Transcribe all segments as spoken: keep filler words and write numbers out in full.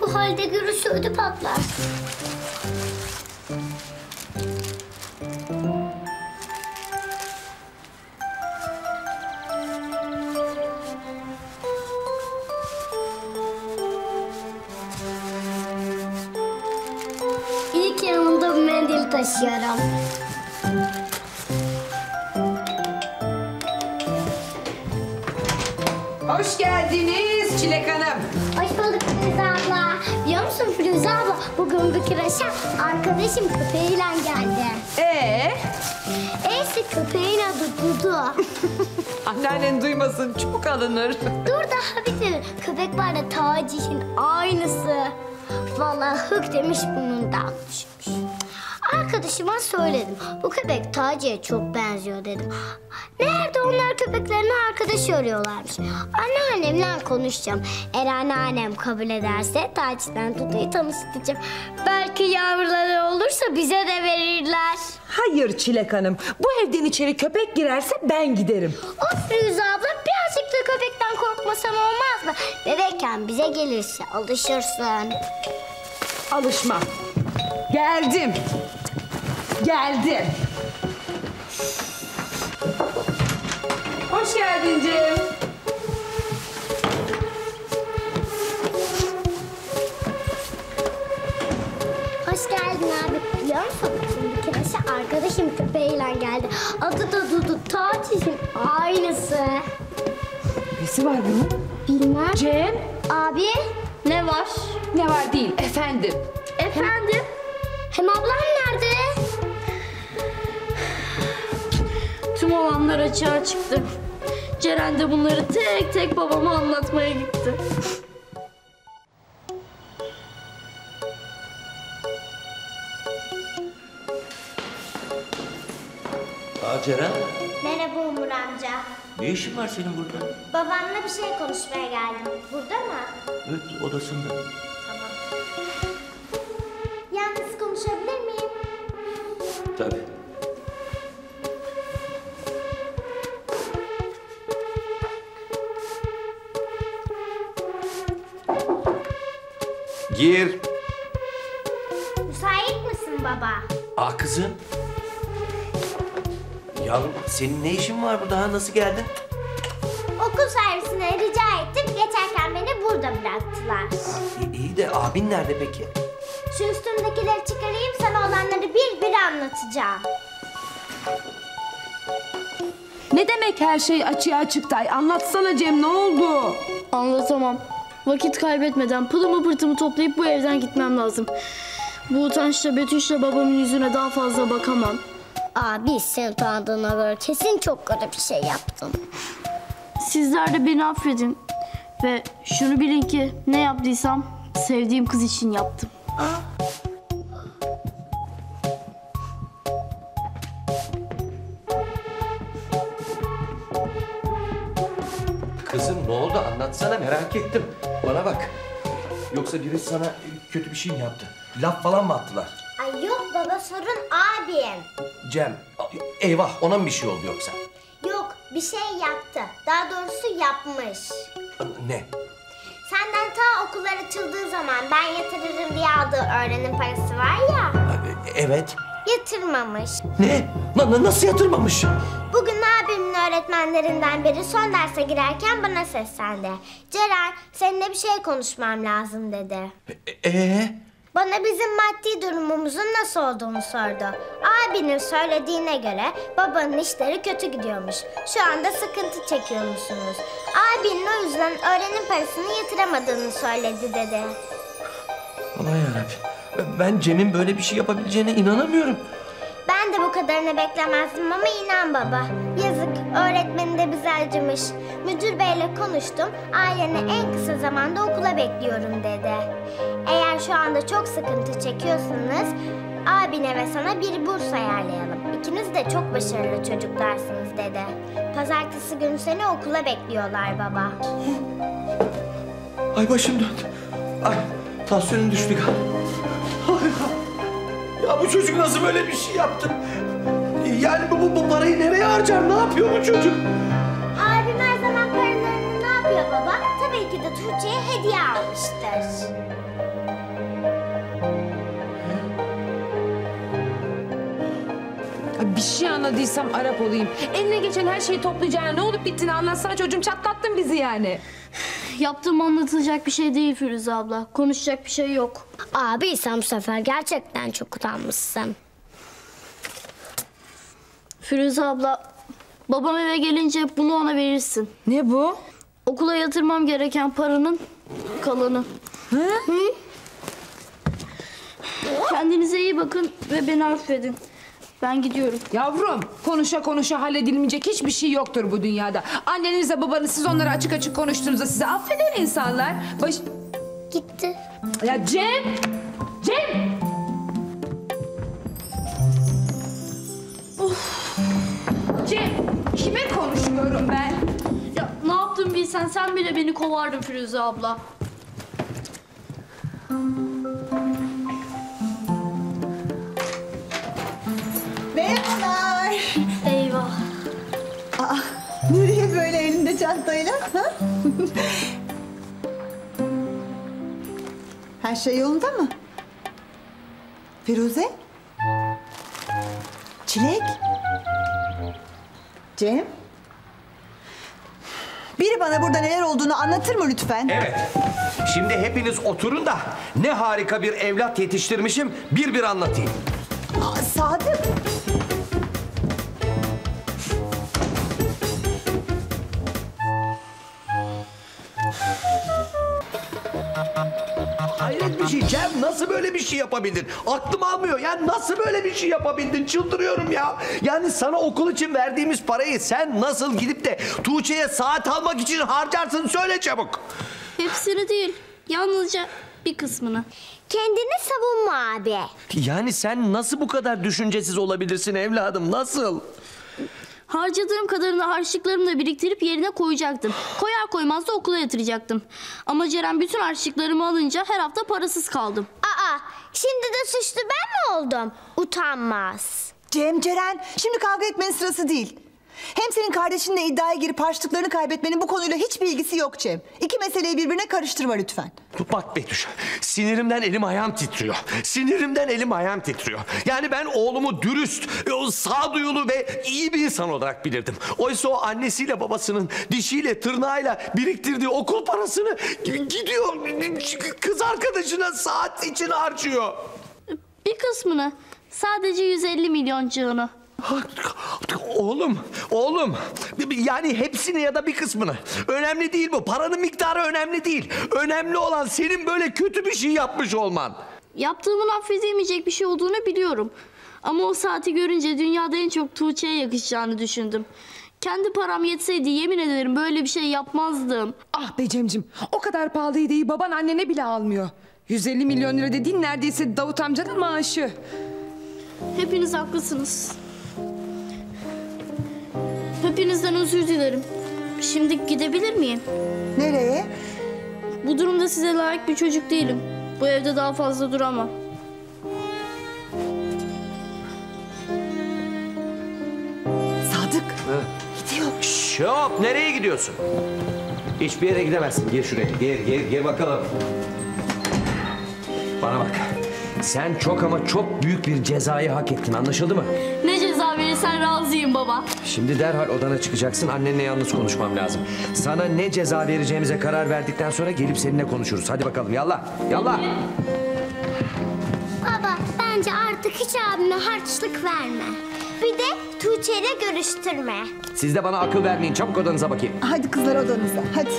Bu halde görürse ödü patlar. İlk yanımda bir mendil taşıyorum. Hoş geldiniz Çilek Hanım. Hoş bulduk Firuze abla. Biliyor musun Firuze abla, bugün bir kreşe arkadaşım köpeğiyle geldi. Ee? E'si köpeğin adı Dudu. Anneannen duymasın, çabuk alınır. Dur daha bitmedi. Köpek var da Taci'nin aynısı. Vallahi hık demiş burnundan düşmüş. Arkadaşıma söyledim. Bu köpek Taci'ye çok benziyor dedim. Nerede onlar köpeklerini arkadaş arıyorlarmış. Anneannemle konuşacağım. Eğer anneannem kabul ederse Taci'den Dudu'yu tanıştıracağım. Belki yavruları olursa bize de verirler. Hayır Çilek Hanım, bu evden içeri köpek girerse ben giderim. Of Firuze abla, birazcık da köpekten korkmasam olmaz mı? Bebekken bize gelirse alışırsın. Alışmam. Geldim. Geldim. Hoş geldin Cem. Hoş geldin abi. Biliyor musun? Şimdi kreşe arkadaşım köpeğiyle geldi. Adı da Dudu. Taci'nin aynısı. Nesi var bunun? Bilmem. Cem. Abi. Ne var? Ne var değil, efendim. Efendim? Hem ablam nerede? Tüm olanlar açığa çıktı. Ceren de bunları tek tek babama anlatmaya gitti. Aa Ceren, Merhaba Umur amca. ne işin var senin burada? Babamla bir şey konuşmaya geldim. Burada mı? Evet, odasında. Tamam. Yalnız konuşabilir miyim? Tabii. Gir. Müsait misin baba? Aa kızım. Yavrum, senin ne işin var burada? Ha, nasıl geldin? Okul servisine rica ettim. Geçerken beni burada bıraktılar. İyi, iyi de abin nerede peki? Şu üstümdekileri çıkarayım, sana olanları bir bir anlatacağım. Ne demek her şey açığa çıktı? Ay, anlatsana Cem, ne oldu? Anlatamam. Vakit kaybetmeden pılımı pırtımı toplayıp bu evden gitmem lazım. Bu utançla Betüş'le babamın yüzüne daha fazla bakamam. Abi seni tanıdığına göre kesin çok kötü bir şey yaptın. Sizler de beni affedin. Ve şunu bilin ki ne yaptıysam sevdiğim kız için yaptım. Kızım ne oldu? Anlatsana, merak ettim. Bana bak. Yoksa biri sana kötü bir şey mi yaptı? Laf falan mı attılar? Ay yok baba, sorun abim. Cem, eyvah, ona mı bir şey oldu yoksa? Yok, bir şey yaptı. Daha doğrusu yapmış. Ne? Senden ta okullar açıldığı zaman ben yatırırım diye aldığı öğrenim parası var ya. Evet. Yatırmamış. Ne? Na- na- nasıl yatırmamış? Bugün abimin öğretmenlerinden biri son derse girerken bana seslendi. Ceren, seninle bir şey konuşmam lazım dedi. Ee? Bana bizim maddi durumumuzun nasıl olduğunu sordu. Abinin söylediğine göre babanın işleri kötü gidiyormuş. Şu anda sıkıntı çekiyormuşsunuz. Abinin o yüzden öğrenim parasını yatıramadığını söyledi dedi. Aman yarabbim. Ben Cem'in böyle bir şey yapabileceğine inanamıyorum. Ben de bu kadarını beklemezdim ama inan baba. Yazık, öğretmeni de bize acımış. Müdür beyle konuştum, aileni en kısa zamanda okula bekliyorum dedi. Eğer şu anda çok sıkıntı çekiyorsanız abine ve sana bir burs ayarlayalım. İkiniz de çok başarılı çocuklarsınız dedi. Pazartesi günü seni okula bekliyorlar baba. Ay başım döndü. Ay tansiyonum düştü galiba. Ay, ya bu çocuk nasıl böyle bir şey yaptı? Yani bu, bu, bu parayı nereye harcar? Ne yapıyor bu çocuk? Abim her zaman paralarını ne yapıyor baba? Tabii ki de Tuğçe'ye hediye almıştır. anladıysam Arap olayım. Eline geçen her şeyi toplayacağına ne olup bittiğini anlatsana çocuğum, çatlattın bizi yani. Yaptığım anlatılacak bir şey değil Firuze abla. Konuşacak bir şey yok. Abi sen bu sefer gerçekten çok utanmışsın. Firuze abla, babam eve gelince bunu ona verirsin. Ne bu? Okula yatırmam gereken paranın kalanı. Hı? Hı? Kendinize iyi bakın ve beni affedin. Ben gidiyorum. Yavrum, konuşa konuşa halledilmeyecek hiçbir şey yoktur bu dünyada. Annenizle babanız, siz onları açık açık konuştuğunuzda size affeder insanlar. Baş... Gitti. Ya Cem! Cem! Of! Cem, kime konuşuyorum ben? Ya ne yaptım bilsen, sen bile beni kovardın Firuze abla. Merhabalar. Eyvah. Aa, nereye böyle elinde çantayla? Ha? Her şey yolunda mı? Firuze? Çilek? Cem? Biri bana burada neler olduğunu anlatır mı lütfen? Evet. Şimdi hepiniz oturun da ne harika bir evlat yetiştirmişim bir bir anlatayım. Aa, Sadık. Hayret bir şey Cem, nasıl böyle bir şey yapabildin? Aklım almıyor ya, nasıl böyle bir şey yapabildin? Çıldırıyorum ya. Yani sana okul için verdiğimiz parayı sen nasıl gidip de Tuğçe'ye saat almak için harcarsın, söyle çabuk. Hepsini değil, yalnızca bir kısmını. Kendini savunma abi. Yani sen nasıl bu kadar düşüncesiz olabilirsin evladım, nasıl? Harcadığım kadarını harçlıklarımla biriktirip yerine koyacaktım. Koyar koymaz da okula yatıracaktım. Ama Ceren bütün harçlıklarımı alınca her hafta parasız kaldım. Aa, şimdi de suçlu ben mi oldum? Utanmaz. Cem, Ceren, şimdi kavga etmenin sırası değil. Hem senin kardeşinle iddiaya girip harçlıklarını kaybetmenin bu konuyla hiçbir ilgisi yok Cem. İki meseleyi birbirine karıştırma lütfen. Bak Betüş, sinirimden elim ayağım titriyor. Sinirimden elim ayağım titriyor. Yani ben oğlumu dürüst, sağduyulu ve iyi bir insan olarak bilirdim. Oysa o annesiyle babasının dişiyle tırnağıyla biriktirdiği okul parasını gidiyor kız arkadaşına saat için harcıyor. Bir kısmını, sadece yüz elli milyoncağını. Oğlum, oğlum. Yani hepsini ya da bir kısmını. Önemli değil bu. Paranın miktarı önemli değil. Önemli olan senin böyle kötü bir şey yapmış olman. Yaptığımın affedilmeyecek bir şey olduğunu biliyorum. Ama o saati görünce dünyada en çok Tuğçe'ye yakışacağını düşündüm. Kendi param yetseydi yemin ederim böyle bir şey yapmazdım. Ah be Cemcim, o kadar pahalı hediyeyi baban annene bile almıyor. yüz elli milyon lira dediğin neredeyse Davut amcanın maaşı. Hepiniz haklısınız. Hepinizden özür dilerim. Şimdi gidebilir miyim? Nereye? Bu durumda size layık bir çocuk değilim. Bu evde daha fazla duramam. Sadık. Ha. Gidiyor. Şop, nereye gidiyorsun? Hiçbir yere gidemezsin. Gir şuraya. Gir, gir, gir bakalım. Bana bak. Sen çok ama çok büyük bir cezayı hak ettin. Anlaşıldı mı? Ne ceza verirsen razıyım baba. Şimdi derhal odana çıkacaksın. Annenle yalnız konuşmam lazım. Sana ne ceza vereceğimize karar verdikten sonra gelip seninle konuşuruz. Hadi bakalım. Yallah. Yallah. Baba bence artık hiç abime harçlık verme. Bir de Tuğçe ile görüştürme. Siz de bana akıl vermeyin. Çabuk odanıza bakayım. Hadi kızlar odanıza, hadi.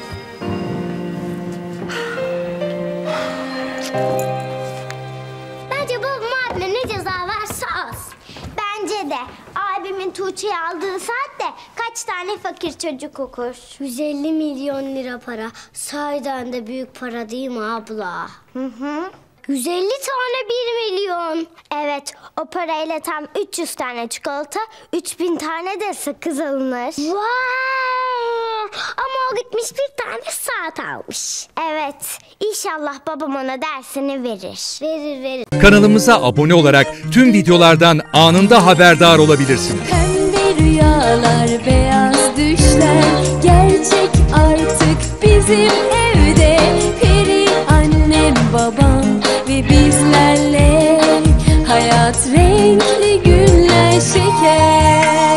Bence babam abime ne ceza verse az. Bence de abimin Tuğçe'yi aldığı saatte kaç tane fakir çocuk okur? yüz elli milyon lira para. Sahiden de büyük para değil mi abla? Hı hı. yüz elli tane bir milyon. Evet, o parayla tam üç yüz tane çikolata, üç bin tane de sakız alınır. Vay! Ama o gitmiş bir tane saat almış. Evet, inşallah babam ona dersini verir. Verir, verir. Kanalımıza abone olarak tüm videolardan anında haberdar olabilirsiniz. Pembe rüyalar, beyaz düşler gerçek artık bizim evde. Peri annem, babam ve bizlerle hayat renkli günler şeker.